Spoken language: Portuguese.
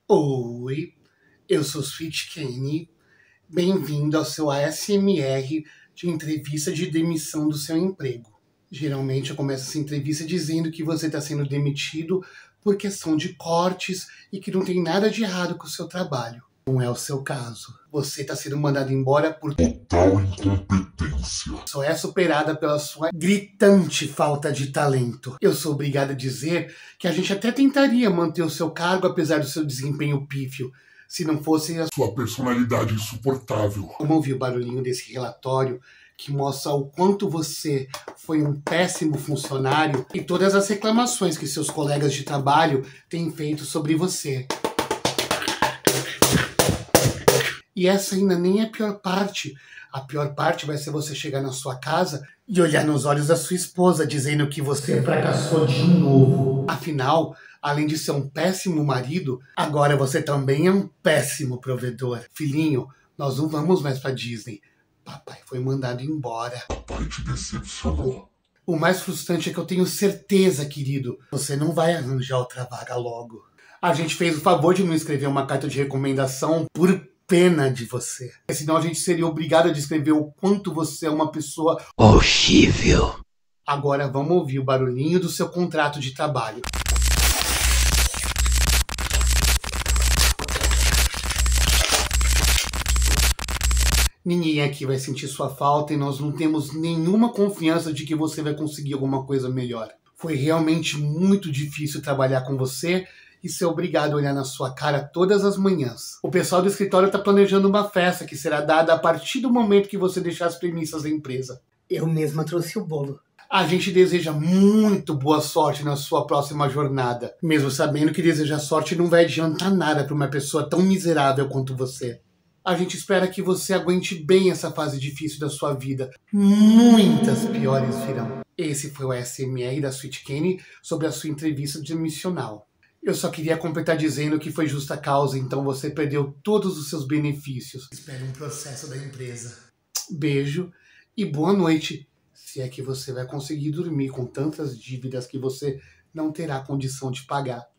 Oi, eu sou Sweet Kenny. Bem-vindo ao seu ASMR de entrevista de demissão do seu emprego. Geralmente eu começo essa entrevista dizendo que você está sendo demitido por questão de cortes e que não tem nada de errado com o seu trabalho. Não é o seu caso. Você está sendo mandado embora por total incompetência. Só é superada pela sua gritante falta de talento. Eu sou obrigado a dizer que a gente até tentaria manter o seu cargo apesar do seu desempenho pífio, se não fosse a sua personalidade insuportável. Como ouvi o barulhinho desse relatório que mostra o quanto você foi um péssimo funcionário e todas as reclamações que seus colegas de trabalho têm feito sobre você. E essa ainda nem é a pior parte. A pior parte vai ser você chegar na sua casa e olhar nos olhos da sua esposa dizendo que você fracassou de novo. Afinal, além de ser um péssimo marido, agora você também é um péssimo provedor. Filhinho, nós não vamos mais pra Disney. Papai foi mandado embora. Papai te decepcionou. O mais frustrante é que eu tenho certeza, querido, você não vai arranjar outra vaga logo. A gente fez o favor de não escrever uma carta de recomendação por pena de você. Senão a gente seria obrigado a descrever o quanto você é uma pessoa horrível. Agora vamos ouvir o barulhinho do seu contrato de trabalho. Ninguém aqui vai sentir sua falta e nós não temos nenhuma confiança de que você vai conseguir alguma coisa melhor. Foi realmente muito difícil trabalhar com você e ser obrigado a olhar na sua cara todas as manhãs. O pessoal do escritório está planejando uma festa que será dada a partir do momento que você deixar as premissas da empresa. Eu mesma trouxe o bolo. A gente deseja muito boa sorte na sua próxima jornada, mesmo sabendo que desejar sorte não vai adiantar nada para uma pessoa tão miserável quanto você. A gente espera que você aguente bem essa fase difícil da sua vida. Muitas piores virão. Esse foi o ASMR da Sweet Kenny sobre a sua entrevista demissional. Eu só queria completar dizendo que foi justa causa, então você perdeu todos os seus benefícios. Espere um processo da empresa. Beijo e boa noite, se é que você vai conseguir dormir com tantas dívidas que você não terá condição de pagar.